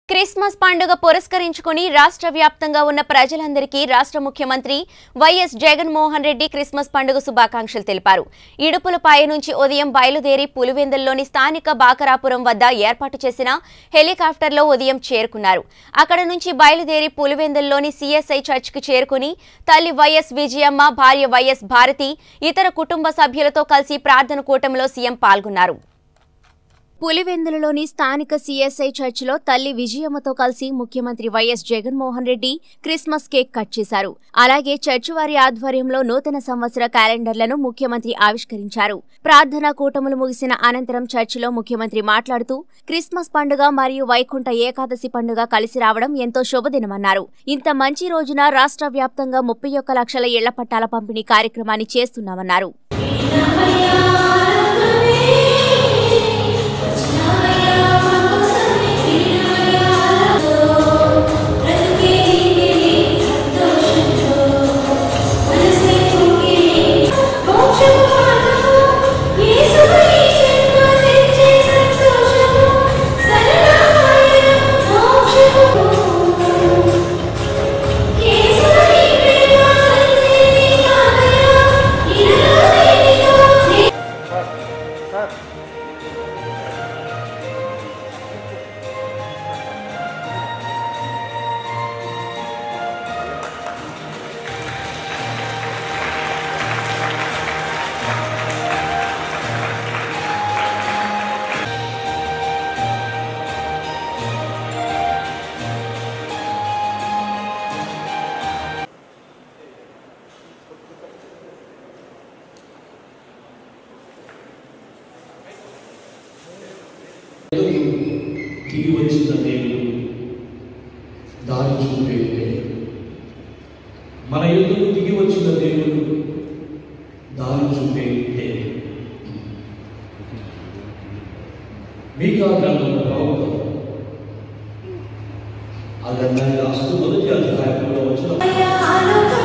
Christmas పండుగ పురస్కరించుకుని రాష్ట్ర వ్యాప్తంగా ఉన్న ప్రజలందరికీ రాష్ట్ర ముఖ్యమంత్రి వైఎస్ జగన్మోహన్ రెడ్డి క్రిస్మస్ పండుగ శుభాకాంక్షలు తెలిపారు. ఇడుపులపాయ నుంచి ఉదయం బయలుదేరి పులివెందుల్లోని స్థానిక బాకరాపురం వద్ద ఏర్పాటు చేసిన హెలికాప్టర్లో ఉదయం చేరుకున్నారు. అక్కడ నుంచి బయలుదేరి పులివెందుల్లోని సిఎస్ఐ చర్చ్కు చేరుకుని తల్లి వైఎస్ విజయమ్మ, భార్య వైఎస్ భారతి, ఇతర కుటుంబ సభ్యులతో కలిసి ప్రార్థన కూటమిలో సీఎం పాల్గొన్నారు. పులివెందులలోని స్థానిక సిఎస్ఐ చర్చిలో తల్లి విజయమ్మతో కలిసి ముఖ్యమంత్రి YS Jaganmohan Reddy Christmas cake cut చేశారు. అలాగే చర్చి వారి ఆధ్వర్యంలో నూతన సంవత్సర క్యాలెండర్లను ముఖ్యమంత్రి ఆవిష్కరించారు. ప్రార్థనా కూటములు ముగిసిన అనంతరం చర్చిలో ముఖ్యమంత్రి మాట్లాడుతూ క్రిస్మస్ పండుగ మరియు వైకుంఠ ఏకాదశి పండుగ కలిసి రావడం ఎంతో శుభదినమన్నారు. ఇంత మంచి రోజున రాష్ట్ర వ్యాప్తంగా 31 లక్షల ఇళ్ల పట్టాల పంపిణీ కార్యక్రమాన్ని చేస్తున్నామన్నారు. దిగి వచ్చిన దేవుడు దారి చూపే మన యుద్ధకు దిగి వచ్చిన దేవుడు దారి చూపే మీకా గ్రంథం ప్రవక్త ఆ గ్రంథాన్ని రాస్తూ మొదటి అధ్యాయంలో వచ్చిన